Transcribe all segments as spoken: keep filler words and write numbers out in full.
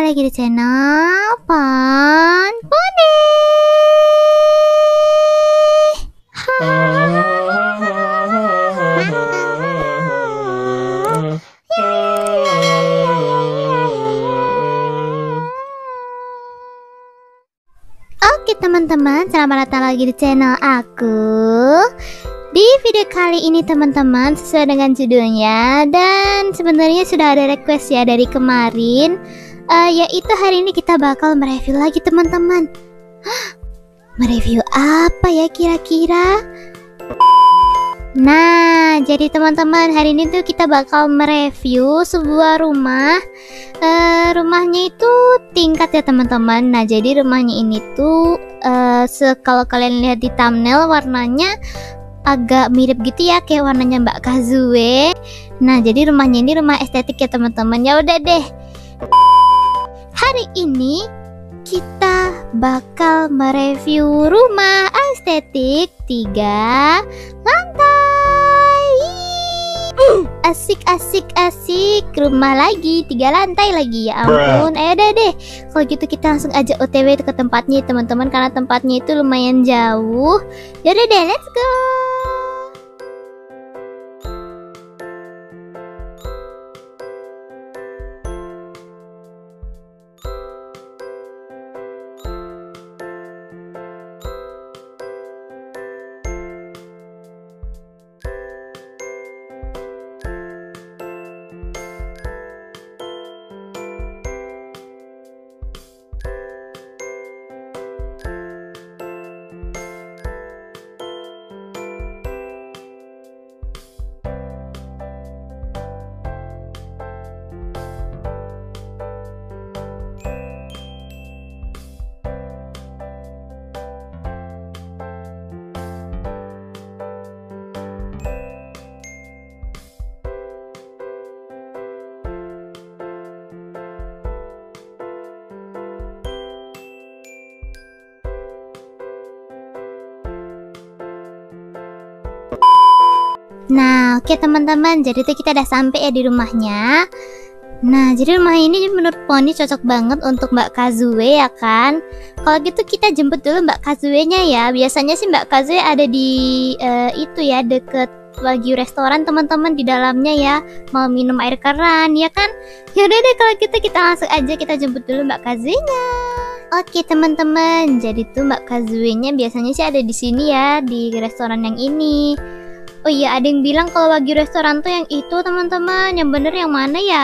lagi di channel Pon Poni. Oke teman-teman, selamat datang lagi di channel aku. Di video kali ini teman-teman, sesuai dengan judulnya, dan sebenarnya sudah ada request ya dari kemarin, uh, yaitu hari ini kita bakal mereview lagi teman-teman. Mereview apa ya kira-kira? Nah, jadi teman-teman, hari ini tuh kita bakal mereview sebuah rumah. Uh, rumahnya itu tingkat ya teman-teman. Nah, jadi rumahnya ini tuh uh, kalau kalian lihat di thumbnail, warnanya agak mirip gitu ya, kayak warnanya Mbak Kazue. Nah, jadi rumahnya ini rumah estetik ya teman-teman. Ya udah deh. Hari ini kita bakal mereview rumah estetik tiga lantai. Asik asik asik, rumah lagi tiga lantai lagi, ya ampun. Ayo deh deh. Kalau gitu kita langsung aja O T W ke tempatnya teman-teman, karena tempatnya itu lumayan jauh. Yaudah deh, let's go. Nah, oke teman-teman, jadi tuh kita udah sampai ya di rumahnya. Nah, jadi rumah ini menurut Poni cocok banget untuk Mbak Kazue ya kan. Kalau gitu kita jemput dulu Mbak Kazue-nya ya. Biasanya sih Mbak Kazue ada di uh, itu ya, deket Wagyu restoran teman-teman, di dalamnya ya. Mau minum air keran ya kan. Yaudah deh, kalau gitu kita langsung aja kita jemput dulu Mbak Kazue-nya. Oke teman-teman, jadi tuh Mbak Kazue-nya biasanya sih ada di sini ya, di restoran yang ini. Oh iya, ada yang bilang kalau Wagyu restoran tuh yang itu teman-teman. Yang bener yang mana ya?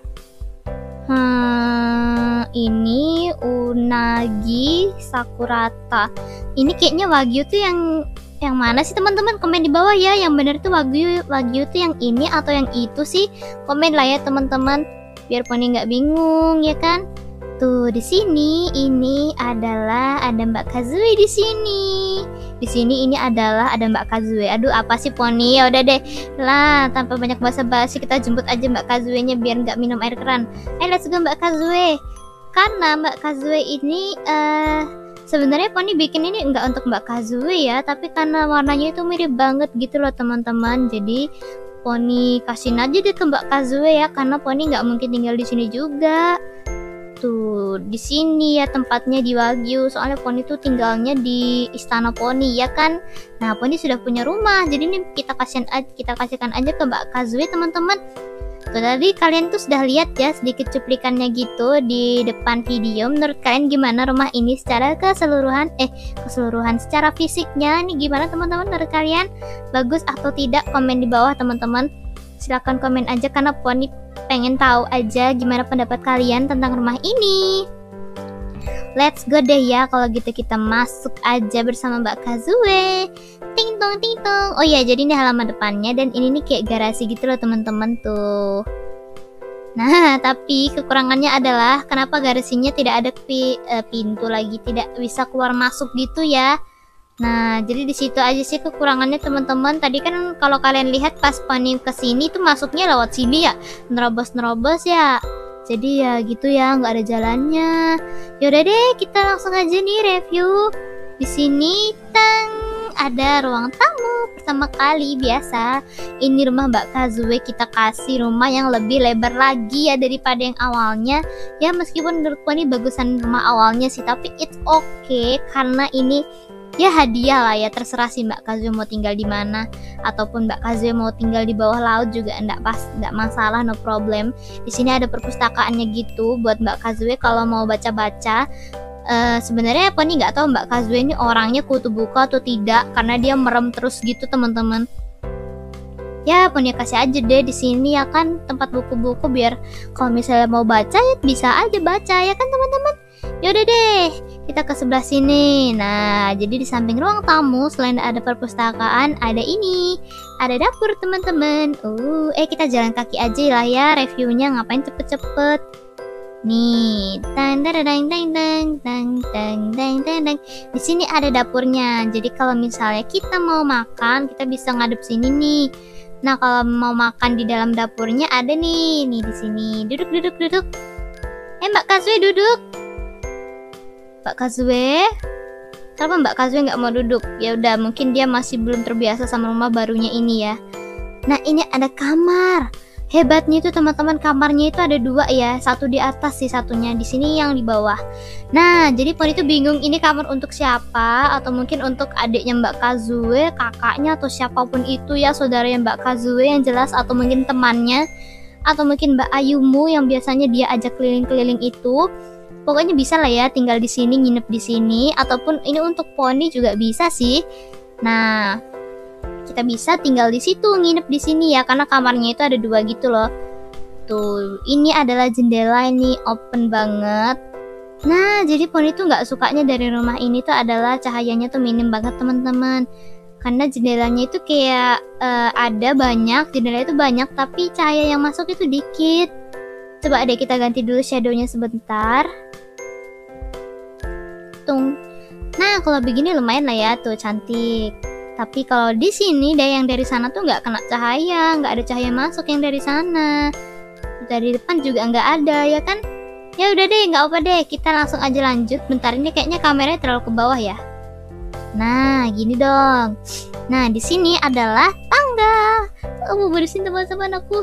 Hmm, ini Unagi Sakurata. Ini kayaknya Wagyu tuh yang yang mana sih teman-teman? Komen di bawah ya. Yang bener tuh Wagyu Wagyu tuh yang ini atau yang itu sih? Komen lah ya teman-teman, biar Poni nggak bingung ya kan? Tuh di sini ini adalah ada Mbak Kazue di sini. Di sini ini adalah ada Mbak Kazue. Aduh, apa sih Poni? Ya udah deh lah, tanpa banyak basa-basi kita jemput aja Mbak Kazue-nya biar nggak minum air keran. Eh, let's go Mbak Kazue. Karena Mbak Kazue ini uh, sebenarnya Poni bikin ini nggak untuk Mbak Kazue ya, tapi karena warnanya itu mirip banget gitu loh teman-teman. Jadi Poni kasihin aja deh ke Mbak Kazue ya, karena Poni nggak mungkin tinggal di sini juga. Tuh di sini ya tempatnya di Wagyu, soalnya Poni tuh tinggalnya di Istana Poni ya kan. Nah, Poni sudah punya rumah, jadi ini kita kasihan aja, kita kasihkan aja ke Mbak Kazue teman-teman. Tuh tadi kalian tuh sudah lihat ya sedikit cuplikannya gitu di depan video. Menurut kalian gimana rumah ini secara keseluruhan? Eh keseluruhan secara fisiknya nih gimana teman-teman menurut kalian? Bagus atau tidak? Komen di bawah teman-teman. Silahkan komen aja karena Poni pengen tahu aja gimana pendapat kalian tentang rumah ini. Let's go deh ya, kalau gitu kita masuk aja bersama Mbak Kazue. Ting tong ting tong. Oh ya, jadi ini halaman depannya dan ini nih kayak garasi gitu loh teman-teman tuh. Nah, tapi kekurangannya adalah kenapa garasinya tidak ada pi, uh, pintu lagi, tidak bisa keluar masuk gitu ya. Nah, jadi di situ aja sih kekurangannya teman-teman. Tadi kan kalau kalian lihat pas Poni kesini tuh masuknya lewat sini ya, nerobos-nerobos ya. Jadi ya gitu ya, nggak ada jalannya. Yaudah deh, kita langsung aja nih review. Di sini tang ada ruang tamu pertama kali biasa. Ini rumah Mbak Kazue, kita kasih rumah yang lebih lebar lagi ya daripada yang awalnya. Ya meskipun menurutku ini bagusan rumah awalnya sih, tapi it's okay karena ini ya hadiah lah ya, terserah sih Mbak Kazue mau tinggal di mana, ataupun Mbak Kazue mau tinggal di bawah laut juga enggak pas, enggak masalah, no problem. Di sini ada perpustakaannya gitu buat Mbak Kazue kalau mau baca-baca. Uh, sebenarnya Poni nggak tahu Mbak Kazue ini orangnya kutu buku atau tidak karena dia merem terus gitu teman-teman. Ya Poni kasih aja deh di sini ya kan tempat buku-buku biar kalau misalnya mau baca ya bisa aja baca ya kan teman-teman. Yaudah deh kita ke sebelah sini. Nah jadi di samping ruang tamu selain ada perpustakaan ada ini, ada dapur teman-teman. Uh, eh kita jalan kaki aja lah ya reviewnya, ngapain cepet-cepet. Nih, tang tang tang tang tang tang tang tang tang tang. Di sini ada dapurnya. Jadi kalau misalnya kita mau makan, kita bisa ngadep sini nih. Nah, kalau mau makan di dalam dapurnya ada nih, nih di sini. Duduk, duduk, duduk. Eh, Mbak Kazue duduk. Mbak Kazue, kenapa Mbak Kazue nggak mau duduk? Ya udah, mungkin dia masih belum terbiasa sama rumah barunya ini ya. Nah, ini ada kamar. Hebatnya itu teman-teman, kamarnya itu ada dua ya, satu di atas sih satunya, di sini yang di bawah. Nah jadi Poni itu bingung ini kamar untuk siapa, atau mungkin untuk adiknya Mbak Kazue, kakaknya atau siapapun itu ya, saudaranya Mbak Kazue yang jelas, atau mungkin temannya, atau mungkin Mbak Ayumu yang biasanya dia ajak keliling-keliling itu. Pokoknya bisa lah ya tinggal di sini, nginep di sini, ataupun ini untuk Poni juga bisa sih. Nah kita bisa tinggal di situ, nginep di sini ya, karena kamarnya itu ada dua gitu loh. Tuh, ini adalah jendela, ini open banget. Nah, jadi Poni tuh nggak sukanya dari rumah ini tuh adalah cahayanya tuh minim banget teman-teman. Karena jendelanya itu kayak uh, ada banyak, jendela itu banyak, tapi cahaya yang masuk itu dikit. Coba deh kita ganti dulu shadownya sebentar. Tung. Nah, kalau begini lumayan lah ya, tuh cantik. Tapi kalau di sini deh yang dari sana tuh nggak kena cahaya, nggak ada cahaya masuk yang dari sana. Dari depan juga nggak ada ya kan? Ya udah deh, nggak apa deh, kita langsung aja lanjut. Bentar ini kayaknya kameranya terlalu ke bawah ya. Nah, gini dong. Nah, di sini adalah tangga. Oh, mau bersihin teman-teman aku.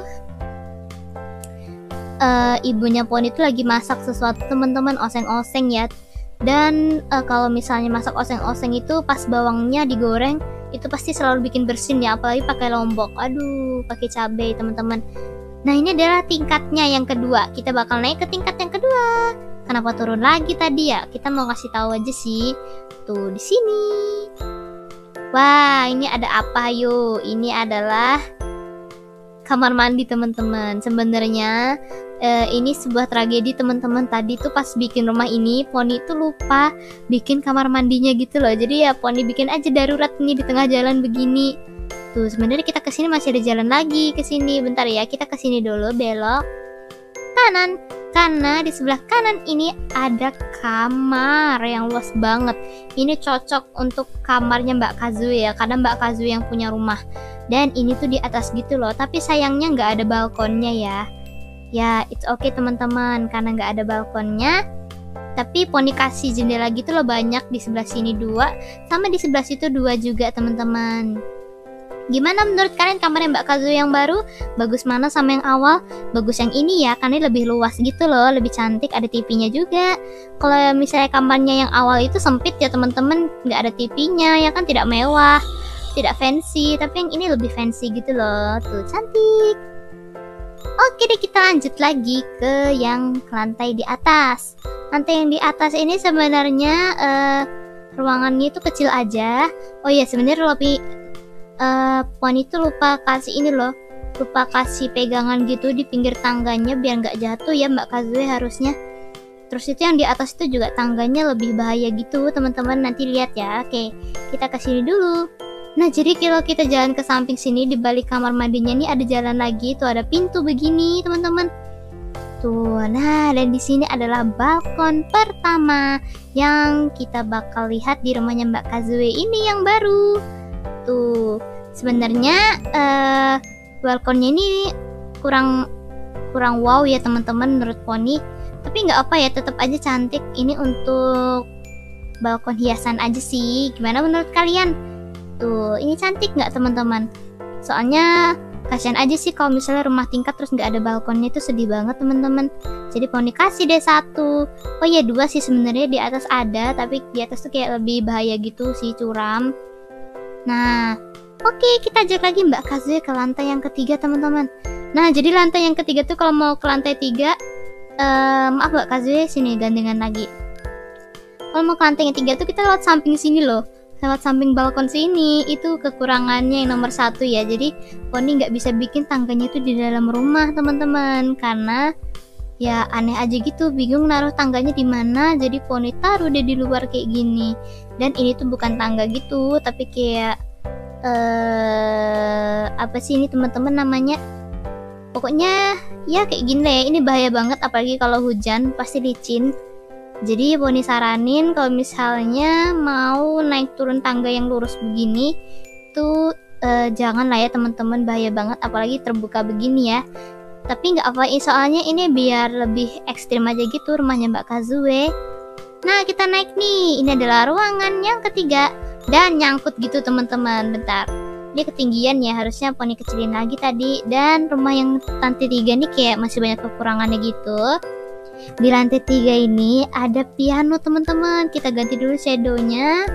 Uh, ibunya Poni itu lagi masak sesuatu teman-teman, oseng-oseng ya. Dan uh, kalau misalnya masak oseng-oseng itu pas bawangnya digoreng itu pasti selalu bikin bersin ya, apalagi pakai lombok. Aduh, pakai cabai teman-teman. Nah ini adalah tingkatnya yang kedua. Kita bakal naik ke tingkat yang kedua. Kenapa turun lagi tadi ya? Kita mau kasih tahu aja sih. Tuh di sini. Wah ini ada apa yuk? Ini adalah kamar mandi teman-teman. Sebenarnya eh, ini sebuah tragedi teman-teman. Tadi tuh pas bikin rumah ini Poni tuh lupa bikin kamar mandinya gitu loh. Jadi ya Poni bikin aja darurat nih di tengah jalan begini. Tuh sebenarnya kita kesini masih ada jalan lagi ke sini. Bentar ya, kita kesini dulu, belok kanan. Karena di sebelah kanan ini ada kamar yang luas banget. Ini cocok untuk kamarnya Mbak Kazue ya, karena Mbak Kazue yang punya rumah. Dan ini tuh di atas gitu loh, tapi sayangnya nggak ada balkonnya ya. Ya, it's okay teman-teman, karena nggak ada balkonnya. Tapi Poni kasih jendela gitu loh banyak, di sebelah sini dua, sama di sebelah situ dua juga teman-teman. Gimana menurut kalian kamarnya Mbak Kazue yang baru? Bagus mana sama yang awal? Bagus yang ini ya, karena lebih luas gitu loh, lebih cantik, ada T V-nya juga. Kalau misalnya kamarnya yang awal itu sempit ya teman-teman, nggak ada T V-nya ya kan, tidak mewah, tidak fancy. Tapi yang ini lebih fancy gitu loh, tuh cantik. Oke deh, kita lanjut lagi ke yang lantai di atas. Lantai yang di atas ini sebenarnya uh, ruangannya itu kecil aja. Oh iya sebenarnya lebih Uh, Poni itu lupa kasih ini loh, lupa kasih pegangan gitu di pinggir tangganya biar nggak jatuh ya Mbak Kazue harusnya. Terus itu yang di atas itu juga tangganya lebih bahaya gitu teman-teman, nanti lihat ya. Oke, kita ke sini dulu. Nah jadi kalau kita jalan ke samping sini, di balik kamar mandinya nih ada jalan lagi, tuh ada pintu begini teman-teman. Tuh, nah dan di sini adalah balkon pertama yang kita bakal lihat di rumahnya Mbak Kazue ini yang baru. Tuh sebenarnya uh, balkonnya ini kurang kurang wow ya teman-teman menurut Poni, tapi nggak apa ya, tetap aja cantik. Ini untuk balkon hiasan aja sih. Gimana menurut kalian? Tuh, ini cantik nggak teman-teman? Soalnya kasihan aja sih kalau misalnya rumah tingkat terus nggak ada balkonnya, itu sedih banget teman-teman. Jadi Poni kasih deh satu. Oh iya dua sih sebenarnya, di atas ada, tapi di atas tuh kayak lebih bahaya gitu sih, curam. Nah, oke, kita ajak lagi Mbak Kazuya ke lantai yang ketiga teman-teman. Nah, jadi lantai yang ketiga tuh kalau mau ke lantai tiga, uh, maaf Mbak Kazuya, sini gandengan lagi. Kalau mau ke lantai yang tiga tuh kita lewat samping sini loh. Lewat samping balkon sini. Itu kekurangannya yang nomor satu ya. Jadi Poni nggak bisa bikin tangganya itu di dalam rumah teman-teman, karena ya aneh aja gitu, bingung naruh tangganya di mana. Jadi Poni taruh deh di luar kayak gini. Dan ini tuh bukan tangga gitu, tapi kayak eh apa sih ini teman-teman namanya? Pokoknya ya kayak gini deh. Ini bahaya banget, apalagi kalau hujan pasti licin. Jadi Poni saranin kalau misalnya mau naik turun tangga yang lurus begini tuh eh, jangan lah ya teman-teman, bahaya banget apalagi terbuka begini ya. Tapi nggak apa, soalnya ini biar lebih ekstrim aja gitu rumahnya Mbak Kazuya. Nah, kita naik nih. Ini adalah ruangan yang ketiga dan nyangkut gitu teman-teman. Bentar, ini ketinggian ya, harusnya Poni kecilin lagi tadi. Dan rumah yang lantai tiga nih kayak masih banyak kekurangannya gitu. Di lantai tiga ini ada piano teman-teman. Kita ganti dulu shadownya.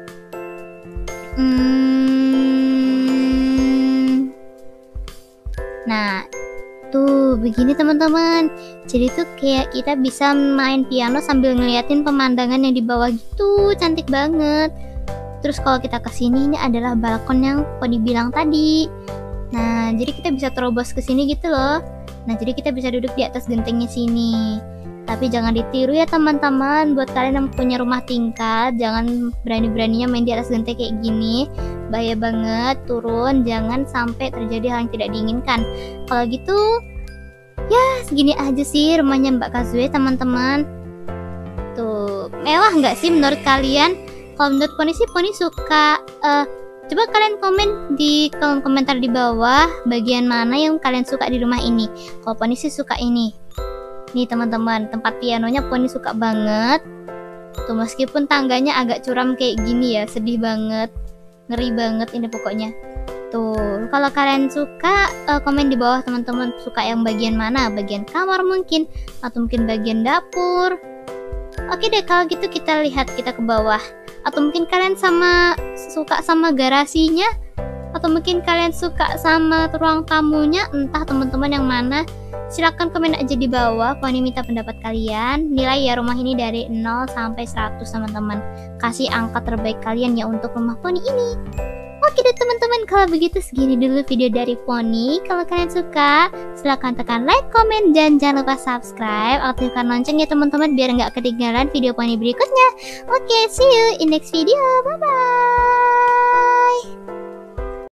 Hmm. Nah, tuh begini teman-teman. Jadi tuh kayak kita bisa main piano sambil ngeliatin pemandangan yang di bawah gitu. Cantik banget. Terus kalau kita kesini, ini adalah balkon yang Poni bilang tadi. Nah, jadi kita bisa terobos ke sini gitu loh. Nah, jadi kita bisa duduk di atas gentengnya sini. Tapi jangan ditiru ya teman-teman. Buat kalian yang punya rumah tingkat, jangan berani-beraninya main di atas genteng kayak gini. Bahaya banget, turun. Jangan sampai terjadi hal yang tidak diinginkan. Kalau gitu, ya segini aja sih rumahnya Mbak Kazuya teman-teman. Tuh, mewah nggak sih menurut kalian? Kalau menurut Poni sih, Poni suka. Uh, coba kalian komen di kolom komentar di bawah bagian mana yang kalian suka di rumah ini. Kalau Poni sih suka ini. Nih teman-teman, tempat pianonya Poni suka banget. Tuh, meskipun tangganya agak curam kayak gini ya, sedih banget, ngeri banget ini pokoknya. Tuh, kalau kalian suka, uh, komen di bawah teman-teman, suka yang bagian mana? Bagian kamar mungkin, atau mungkin bagian dapur. Oke deh, kalau gitu kita lihat, kita ke bawah. Atau mungkin kalian sama suka sama garasinya, atau mungkin kalian suka sama ruang tamunya, entah teman-teman yang mana. Silahkan komen aja di bawah. Poni minta pendapat kalian. Nilai ya rumah ini dari nol sampai seratus teman-teman. Kasih angka terbaik kalian ya untuk rumah Poni ini. Oke deh teman-teman, kalau begitu segini dulu video dari Poni. Kalau kalian suka, silahkan tekan like, komen, dan jangan lupa subscribe. Aktifkan lonceng ya teman-teman biar nggak ketinggalan video Poni berikutnya. Oke, see you in next video. Bye-bye.